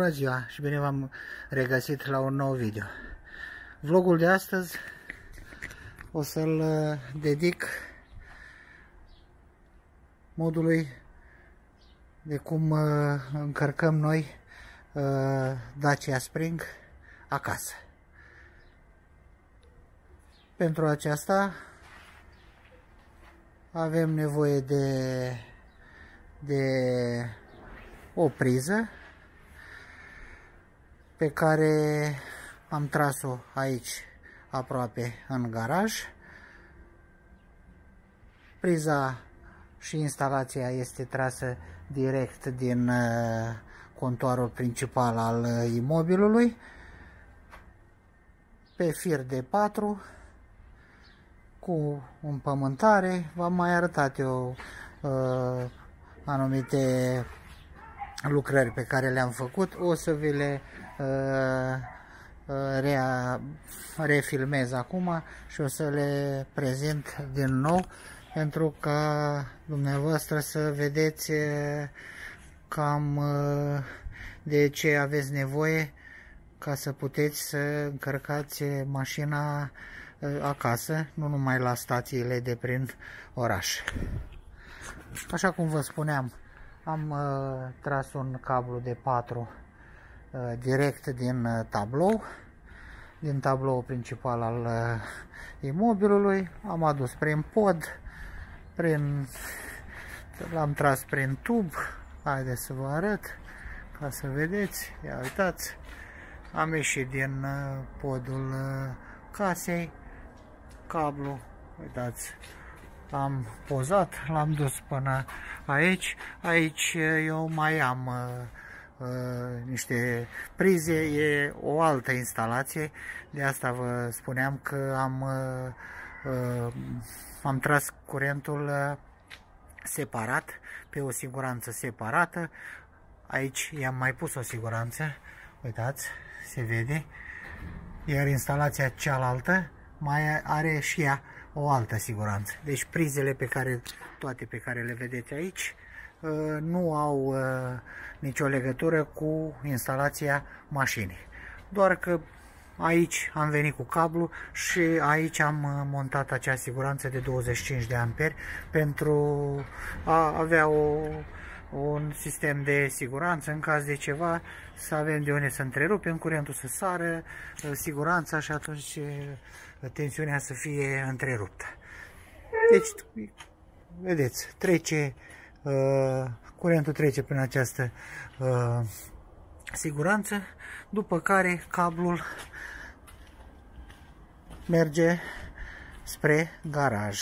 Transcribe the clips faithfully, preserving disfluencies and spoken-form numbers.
Bună ziua și bine v-am regăsit la un nou video. Vlogul de astăzi o să-l dedic modului de cum încărcăm noi Dacia Spring acasă. Pentru aceasta avem nevoie de, de o priză pe care am tras-o aici aproape în garaj. Priza și instalația este trasă direct din contoarul principal al imobilului pe fir de patru cu împământare. V-am mai arătat eu uh, anumite lucrări pe care le-am făcut. O să vi le uh, rea, refilmez acum și o să le prezint din nou pentru ca dumneavoastră să vedeți cam de ce aveți nevoie ca să puteți să încărcați mașina acasă, nu numai la stațiile de prin oraș. Așa cum vă spuneam, am uh, tras un cablu de patru uh, direct din uh, tablou, din tabloul principal al uh, imobilului. Am adus prin pod, prin l-am tras prin tub. Haideți să vă arăt ca să vedeți. Ia uitați, am ieșit din uh, podul uh, casei, cablu, uitați, l-am pozat, l-am dus până aici. Aici eu mai am uh, uh, niște prize, e o altă instalație, de asta vă spuneam că am, uh, uh, am tras curentul uh, separat, pe o siguranță separată. Aici i-am mai pus o siguranță, uitați, se vede, iar instalația cealaltă mai are și ea o altă siguranță. Deci prizele pe care, toate pe care le vedeți aici, nu au nicio legătură cu instalația mașinii. Doar că aici am venit cu cablu și aici am montat acea siguranță de douăzeci și cinci de amperi pentru a avea o, un sistem de siguranță în caz de ceva, să avem de unde să întrerupem, curentul să sară, siguranța, și atunci tensiunea să fie întreruptă. Deci, vedeți, trece, uh, curentul trece prin această uh, siguranță, după care cablul merge spre garaj.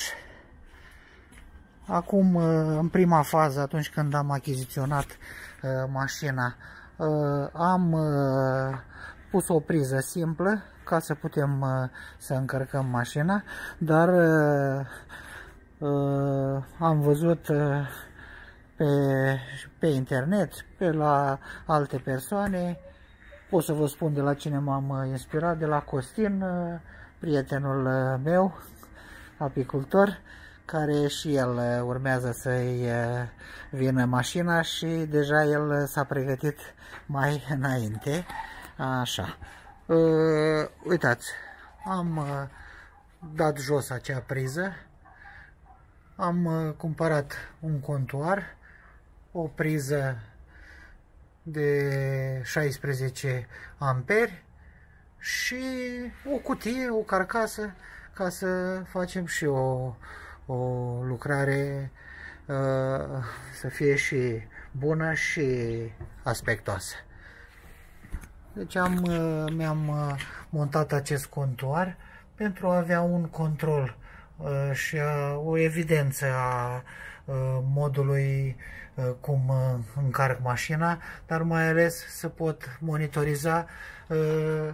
Acum, uh, în prima fază, atunci când am achiziționat uh, mașina, uh, am uh, pus o priză simplă ca să putem uh, să încărcăm mașina, dar uh, uh, am văzut uh, pe, pe internet, pe la alte persoane, pot să vă spun de la cine m-am inspirat, de la Costin, uh, prietenul uh, meu, apicultor, care și el uh, urmează să-i uh, vină mașina și deja el s-a pregătit mai înainte. Așa. Uh, uitați, am uh, dat jos acea priză, am uh, cumpărat un contoar, o priză de șaisprezece amperi și o cutie, o carcasă, ca să facem și o, o lucrare uh, să fie și bună și aspectoasă. Deci am, mi-am montat acest contoar pentru a avea un control uh, și a, o evidență a uh, modului uh, cum uh, încarc mașina, dar mai ales să pot monitoriza uh,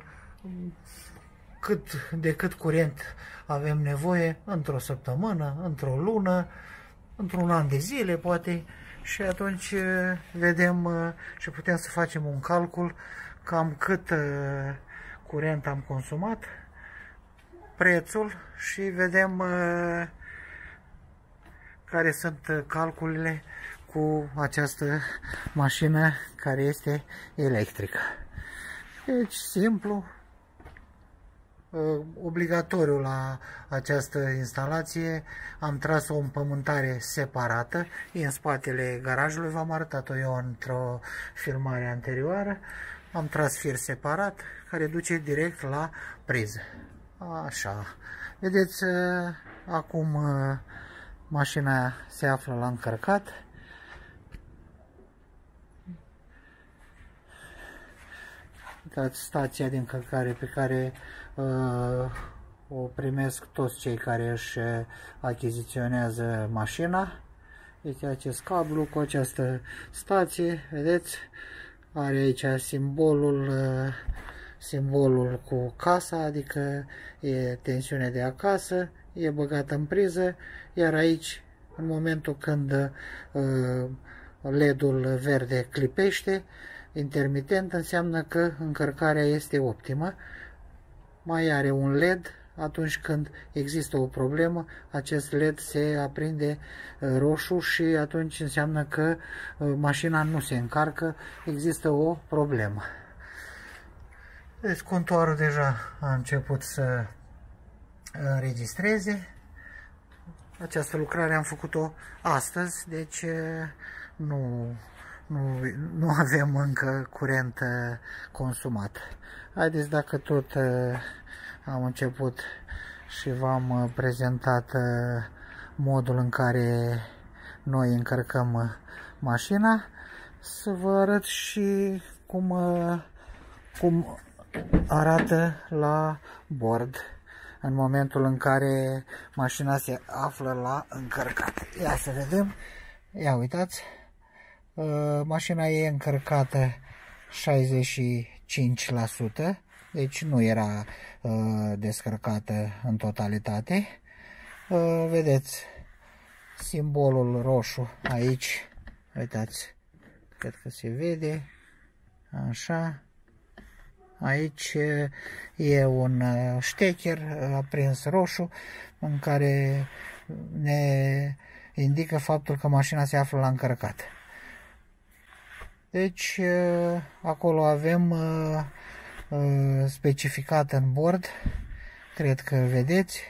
cât, de cât curent avem nevoie într-o săptămână, într-o lună, într-un an de zile poate, și atunci uh, vedem uh, și putem să facem un calcul cam cât uh, curent am consumat, prețul, și vedem uh, care sunt calculele cu această mașină care este electrică. Deci, simplu, obligatoriu la această instalație, am tras o împământare separată în spatele garajului, v-am arătat-o eu într-o filmare anterioară. Am tras fir separat care duce direct la priză. Așa. Vedeți, acum mașina se află la încărcat. Uitați stația de încărcare pe care uh, o primesc toți cei care își achiziționează mașina. Este acest cablu cu această stație, vedeți? Are aici simbolul, uh, simbolul cu casa, adică e tensiune de acasă, e băgată în priză, iar aici, în momentul când uh, L E D-ul verde clipește, intermitent, înseamnă că încărcarea este optimă. Mai are un L E D, atunci când există o problemă, acest L E D se aprinde roșu și atunci înseamnă că mașina nu se încarcă, există o problemă. Deci contoarul deja a început să înregistreze. Această lucrare am făcut-o astăzi, deci nu... Nu, nu avem încă curent consumat. Haideți, dacă tot am început și v-am prezentat modul în care noi încărcăm mașina, să vă arăt și cum, cum arată la bord în momentul în care mașina se află la încărcat. Ia să vedem. Ia uitați. Mașina e încărcată șaizeci și cinci la sută, deci nu era uh, descărcată în totalitate. Uh, vedeți simbolul roșu aici, uitați, cred că se vede, așa. Aici e un ștecher aprins roșu în care ne indică faptul că mașina se află la încărcat. Deci, acolo avem specificat în bord, cred că vedeți,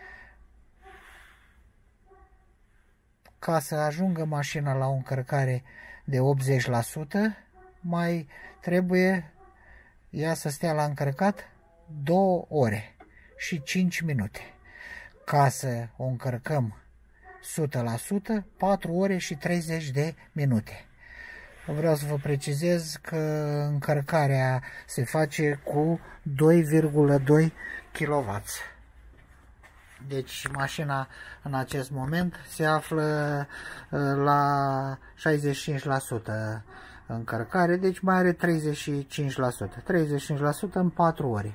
ca să ajungă mașina la o încărcare de optzeci la sută, mai trebuie ea să stea la încărcat două ore și cinci minute. Ca să o încărcăm o sută la sută, patru ore și treizeci de minute. Vreau să vă precizez că încărcarea se face cu doi virgulă doi kilowați. Deci mașina în acest moment se află la șaizeci și cinci la sută încărcare, deci mai are treizeci și cinci la sută. treizeci și cinci la sută în patru ore.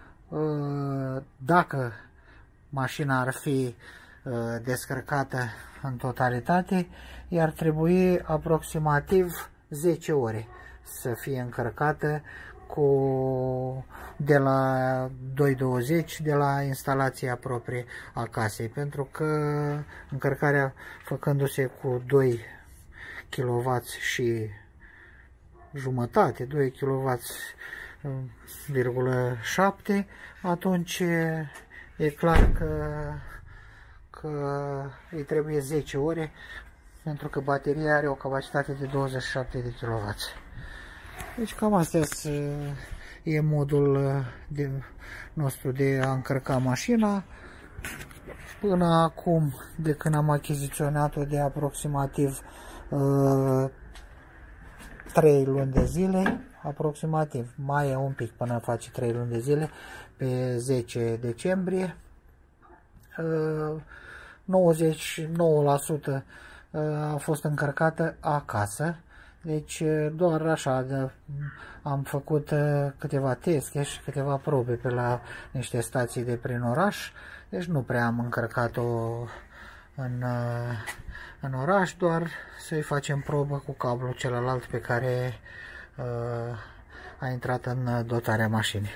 Dacă mașina ar fi descărcată în totalitate, i-ar trebui aproximativ zece ore să fie încărcată cu, de la doi douăzeci, de la instalația proprie a casei, pentru că încărcarea făcându-se cu doi kilowați și jumătate, doi kilowați virgulă șapte, atunci e clar că că îi trebuie zece ore, pentru că bateria are o capacitate de douăzeci și șapte de kilowați. Deci cam astea e modul de, nostru de a încărca mașina. Până acum, de când am achiziționat-o de aproximativ uh, trei luni de zile, aproximativ, mai e un pic până face trei luni de zile, pe zece decembrie, uh, nouăzeci și nouă la sută a fost încărcată acasă, deci doar așa de, am făcut câteva teste și câteva probe pe la niște stații de prin oraș, deci nu prea am încărcat-o în, în oraș, doar să-i facem probă cu cablul celălalt pe care uh, a intrat în dotarea mașinii.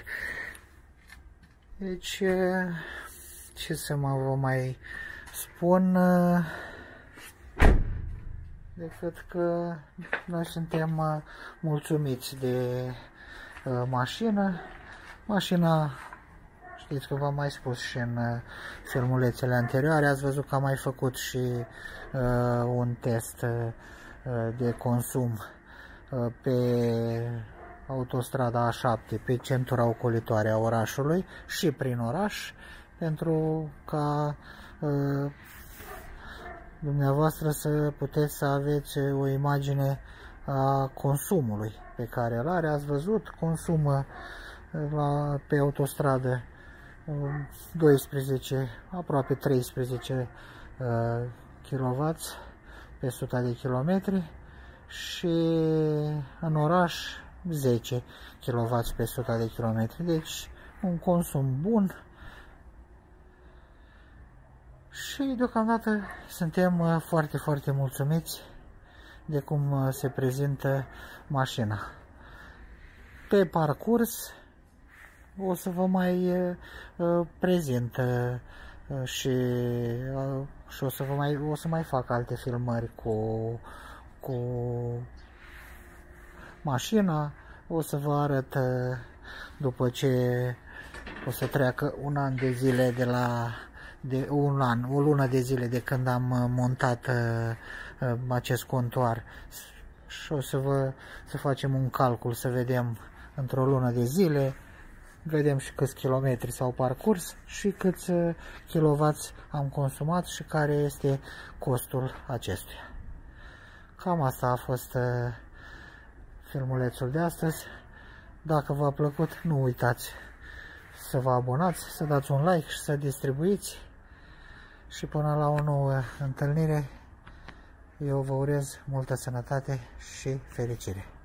Deci, ce să mă vă mai spun, decât că noi suntem mulțumiți de mașină. Mașina, știți că v-am mai spus și în filmulețele anterioare, ați văzut că am mai făcut și uh, un test uh, de consum uh, pe autostrada A șapte, pe centura ocolitoare a orașului și prin oraș, pentru ca uh, dumneavoastră să puteți să aveți o imagine a consumului pe care îl are. Ați văzut, consumă la, pe autostradă doisprezece, aproape treisprezece uh, kilowați pe o sută de kilometri și în oraș zece kilowați pe o sută de kilometri. Deci un consum bun și deocamdată suntem foarte, foarte mulțumiți de cum se prezintă mașina. Pe parcurs o să vă mai uh, prezint uh, și, uh, și o să vă mai, o să mai fac alte filmări cu, cu mașina. O să vă arăt uh, după ce o să treacă un an de zile de la de un an, o lună de zile de când am montat uh, uh, acest contoar și o să vă să facem un calcul, să vedem într-o lună de zile, vedem și câți kilometri s-au parcurs și câți uh, kilowați am consumat și care este costul acestuia. Cam asta a fost uh, filmulețul de astăzi. Dacă v-a plăcut, nu uitați să vă abonați, să dați un like și să distribuiți. Și până la o nouă întâlnire, eu vă urez multă sănătate și fericire.